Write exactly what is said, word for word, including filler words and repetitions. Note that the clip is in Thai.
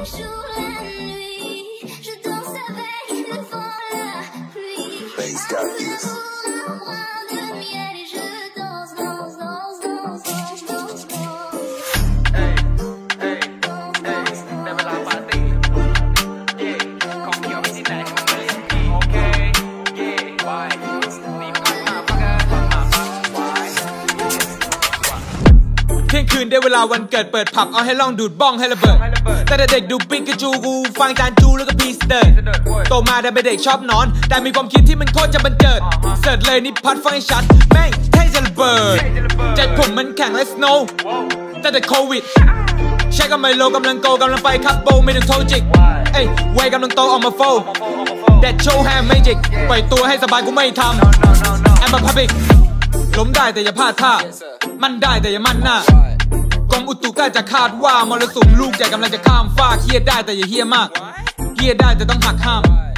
เที่ยงคืนได้เวลาวันเกิดเปิดผับเอาให้ล่องดูดบ้องให้ระเบิดแต่เด็กดูปิกาจูกูฟังจานจูแล้วก็พีสเตอร์โตมาได้เป็นเด็กชอบนอนแต่มีความคิดที่มันโคตรจะบันเจิดเสิร์ชเลยนี่พัดฟังให้ชัดแม่งเท่จะระเบิดใจผมมันแข็งและสโนว์แต่แต่โควิดใช้กำไมโลกำลังโกกำลังไปคับโบไม่ต้องโทจิกเอ้ยเวยกำลังโตออกมาโฟแดดโชว์แฮมไม่จิกปล่อยตัวให้สบายกูไม่ทำแอมมาพับบิกล้มได้แต่อย่าพลาดท่ามันได้แต่อย่ามั่นหน้ากรมอุตุใกล้จะคาดว่ามรสุมลูกใหญ่กำลังจะข้ามฟากเฮียได้แต่อย่าเฮียมากเฮียได้แต่ต้องหักห้าม